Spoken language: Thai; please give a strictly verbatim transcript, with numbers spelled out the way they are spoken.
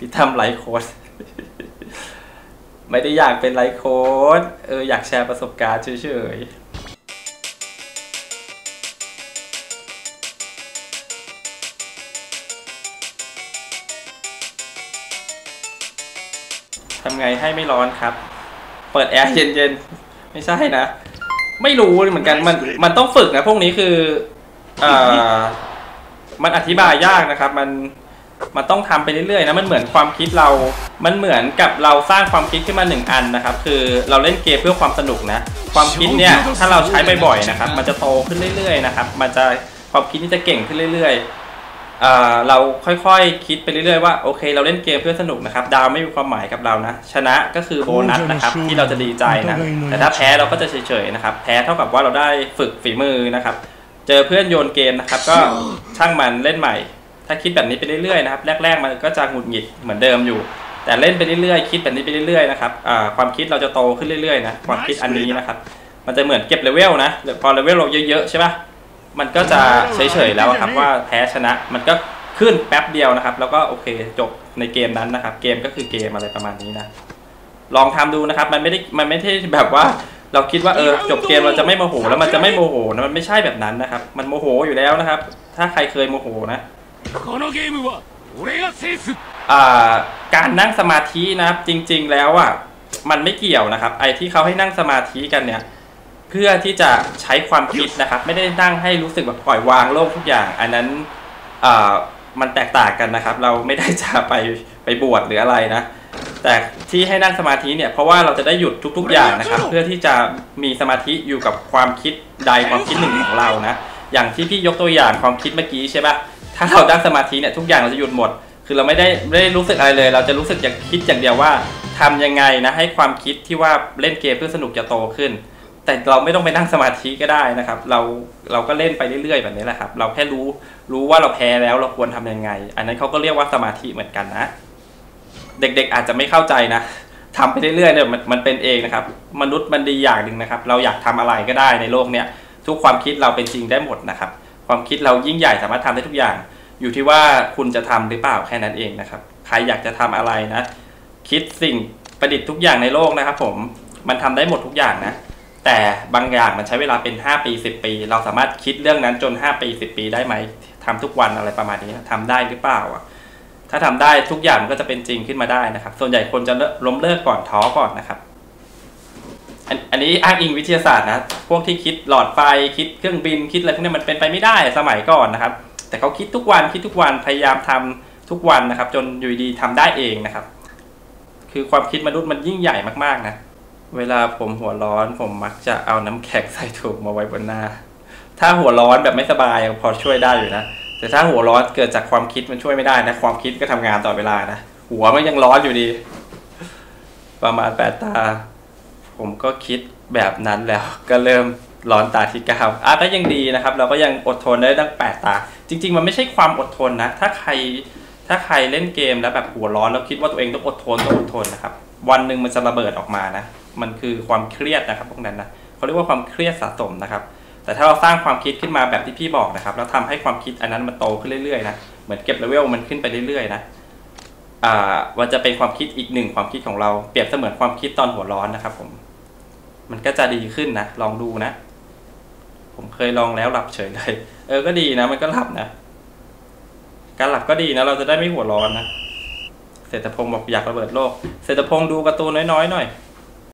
พี่ทำไลฟ์โค้ดไม่ได้อยากเป็นไลฟ์โค้ดเอออยากแชร์ประสบการณ์เฉยๆทำไงให้ไม่ร้อนครับเปิดแอร์เย็นๆไม่ใช่นะไม่รู้เหมือนกันมันมันต้องฝึกนะพวกนี้คืออ่ามันอธิบายยากนะครับมันมันต้องทำไปเรื่อยๆนะมันเหมือนความคิดเรามันเหมือนกับเราสร้างความคิดขึ้นมาหนึ่งอันนะครับคือเราเล่นเกมเพื่อความสนุกนะความคิดเนี่ยถ้าเราใช้บ่อยๆนะครับมันจะโตขึ้นเรื่อยๆนะครับมันจะความคิดนี่จะเก่งขึ้นเรื่อยๆเราค่อยๆคิดไปเรื่อยๆว่าโอเคเราเล่นเกมเพื่อสนุกนะครับดาวไม่มีความหมายกับเรานะชนะก็คือโบนัสนะครับที่เราจะดีใจนะแต่ถ้าแพ้เราก็จะเฉยๆนะครับแพ้เท่ากับว่าเราได้ฝึกฝีมือนะครับเจอเพื่อนโยนเกมนะครับก็ช่างมันเล่นใหม่ถ้าคิดแบบนี้ไปเรื่อยๆนะครับแรกๆมันก็จะหงุดหงิดเหมือนเดิมอยู่แต่เล่นไปเรื่อยๆคิดแบบนี้ไปเรื่อยๆนะครับความคิดเราจะโตขึ้นเรื่อยๆนะความคิดอันนี้นะครับมันจะเหมือนเก็บเลเวลนะพอเลเวลเราเยอะๆใช่ปะมันก็จะเฉยๆแล้วครับว่าแพ้ชนะมันก็ขึ้นแป๊บเดียวนะครับแล้วก็โอเคจบในเกมนั้นนะครับเกมก็คือเกมอะไรประมาณนี้นะลองทำดูนะครับมันไม่ได้มันไม่ใช่แบบว่าเราคิดว่าเออจบเกมเราจะไม่โมโหแล้วมันจะไม่โมโหนะมันไม่ใช่แบบนั้นนะครับมันโมโหอยู่แล้วนะครับถ้าใครเคยโมโหนะการนั่งสมาธินะครับจริงๆแล้วอ่ะมันไม่เกี่ยวนะครับไอ้ที่เขาให้นั่งสมาธิกันเนี่ยเพื่อที่จะใช้ความคิดนะครับไม่ได้นั่งให้รู้สึกแบบปล่อยวางโลกทุกอย่างอันนั้นอ่ามันแตกต่างกันนะครับเราไม่ได้จะไปไปบวชหรืออะไรนะแต่ที่ให้นั่งสมาธิเนี่ยเพราะว่าเราจะได้หยุดทุกๆอย่างนะครับเพื่อที่จะมีสมาธิอยู่กับความคิดใดความคิดหนึ่งของเรานะอย่างที่พี่ยกตัวอย่างความคิดเมื่อกี้ใช่ปะถ้าเรานั่งสมาธิเนี่ยทุกอย่างเราจะหยุดหมดคือเราไม่ได้ไม่ได้รู้สึกอะไรเลยเราจะรู้สึกอย่างคิดอย่างเดียวว่าทำยังไงนะให้ความคิดที่ว่าเล่นเกมเพื่อสนุกจะโตขึ้นแต่เราไม่ต้องไปนั่งสมาธิก็ได้นะครับเราเราก็เล่นไปเรื่อยๆแบบนี้แหละครับเราแค่รู้รู้ว่าเราแพ้แล้วเราควรทำยังไงอันนั้นเขาก็เรียกว่าสมาธิเหมือนกันนะเด็กๆอาจจะไม่เข้าใจนะทำไปเรื่อยๆเนี่ยมันมันเป็นเองนะครับมนุษย์มันดีอย่างหนึ่งนะครับเราอยากทำอะไรก็ได้ในโลกเนี้ยทุกความคิดเราเป็นจริงได้หมดนะครับความคิดเรายิ่งใหญ่สามารถทำได้ทุกอย่างอยู่ที่ว่าคุณจะทำหรือเปล่าแค่นั้นเองนะครับใครอยากจะทำอะไรนะคิดสิ่งประดิษฐ์ทุกอย่างในโลกนะครับผมมันทำได้หมดทุกอย่างนะแต่บางอย่างมันใช้เวลาเป็นห้าปีสิบปีเราสามารถคิดเรื่องนั้นจนห้าปีสิบปีได้ไหมทำทุกวันอะไรประมาณนี้ทำได้หรือเปล่าอ่ะถ้าทำได้ทุกอย่างก็จะเป็นจริงขึ้นมาได้นะครับส่วนใหญ่คนจะล้มเลิกก่อนท้อก่อนนะครับอัน, อันนี้อ้างอิงวิทยาศาสตร์นะพวกที่คิดหลอดไฟคิดเครื่องบินคิดอะไรพวกนี้มันเป็นไปไม่ได้สมัยก่อนนะครับแต่เขาคิดทุกวันคิดทุกวันพยายามทำทุกวันนะครับจนอยู่ดีทำได้เองนะครับคือความคิดมนุษย์มันยิ่งใหญ่มากๆนะเวลาผมหัวร้อนผมมักจะเอาน้ำแข็งใส่ถุงมาไว้บนหน้าถ้าหัวร้อนแบบไม่สบายพอช่วยได้อยู่นะแต่ถ้าหัวร้อนเกิดจากความคิดมันช่วยไม่ได้นะความคิดก็ทำงานต่อเวลานะหัวมันยังร้อนอยู่ดีประมาณแปดตาผมก็คิดแบบนั้นแล้วก็เริ่มร้อนตาที่เก้าอ่ะก็ยังดีนะครับเราก็ยังอดทนได้ตั้งแปดตาจริงๆมันไม่ใช่ความอดทนนะถ้าใครถ้าใครเล่นเกมแล้วแบบหัวร้อนแล้วคิดว่าตัวเองต้องอดทนต้องอดทนนะครับวันหนึ่งมันจะระเบิดออกมานะมันคือความเครียดนะครับพวกนั้นนะเขาเรียกว่าความเครียดสะสมนะครับแต่ถ้าเราสร้างความคิดขึ้นมาแบบที่พี่บอกนะครับแล้วทำให้ความคิดอันนั้นมันโตขึ้นเรื่อยๆนะเหมือนเก็บเลเวลมันขึ้นไปเรื่อยๆนะอ่ามันจะเป็นความคิดอีกหนึ่งความคิดของเราเปรียบเสมือนความคิดตอนหัวร้อนนะครับผมมันก็จะดีขึ้นนะลองดูนะผมเคยลองแล้วหลับเฉยเลยเออก็ดีนะมันก็หลับนะการหลับก็ดีนะเราจะได้ไม่หัวร้อนนะเศรษฐพงศ์บอกอยากระเบิดโลกเศรษฐพงศ์ดูการ์ตูนน้อยๆหน่อย